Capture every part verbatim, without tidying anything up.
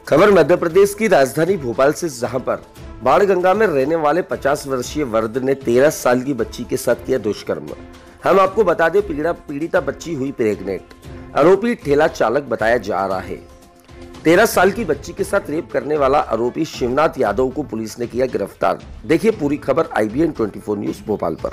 खबर मध्य प्रदेश की राजधानी भोपाल से, जहां पर बाणगंगा में रहने वाले पचास वर्षीय वृद्ध ने तेरह साल की बच्ची के साथ किया दुष्कर्म। हम आपको बता दें, पीड़िता पीड़िता बच्ची हुई प्रेग्नेंट। आरोपी ठेला चालक बताया जा रहा है। तेरह साल की बच्ची के साथ रेप करने वाला आरोपी शिवनाथ यादव को पुलिस ने किया गिरफ्तार। देखिए पूरी खबर आई बी एन चौबीस न्यूज भोपाल पर।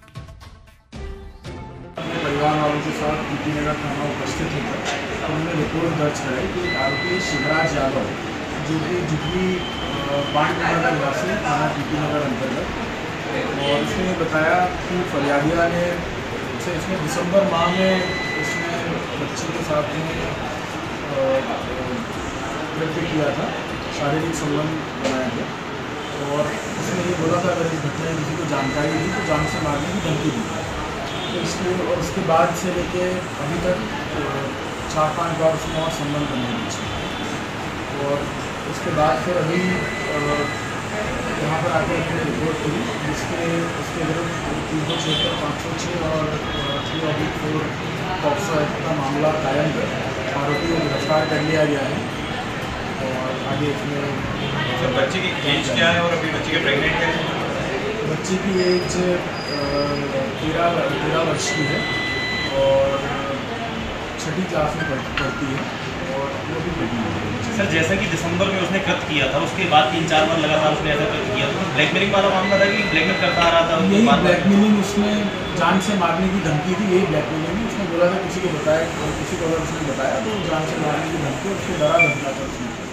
परिवार वालों के साथ पीपी नगर थाना उपस्थित होकर उन्होंने रिपोर्ट दर्ज कराई कि आरोपी शिवराज यादव, जो कि जुबली बाणगंगा निवासी थाना पीपी नगर अंतर्गत, और उसने बताया कि फरियादिया ने उसे इसमें दिसंबर माह में उसने बच्ची के साथ में कृत्य किया था, शारीरिक संबंध बनाया गया, और उसने ये बोला था अगर इस घटना में किसी को जानकारी दी तो जान से मारने की धमकी दी। तो इसलिए और उसके बाद से लेके अभी तक चार पांच बार उसमें और संबंध बने हुए, और उसके बाद फिर अभी यहाँ पर आके अपनी रिपोर्ट हुई, जिसके उसके विरुद्ध तीन सौ छिहत्तर पाँच सौ छः और थ्री अभी फोर पॉक्सो एक्ट का मामला कायम कर आरोपी को गिरफ्तार कर लिया गया है। और आगे इसमें बच्चे की एज क्या है और अभी बच्चे के प्रेग्नेंट है? बच्चे की एज तेरह तेरह वर्ष की है और छठी क्लास में पढ़ती है, और वो भी प्रेग्नेंट है। सर, जैसा कि दिसंबर में उसने कृत्य किया था, उसके बाद तीन चार बार लगातार उसने ऐसा कृत्य किया था, ब्लैकमेलिंग वाला मामला था कि ब्लैकमेल करता आ रहा था? यही ब्लैकमेलिंग, उसने जान से मारने की धमकी थी, यही ब्लैकमेलिंग। उसने बोला था किसी को बताया, किसी को अगर उसने बताया तो जान से मारने की धमकी, उससे डरा धमका था उसने।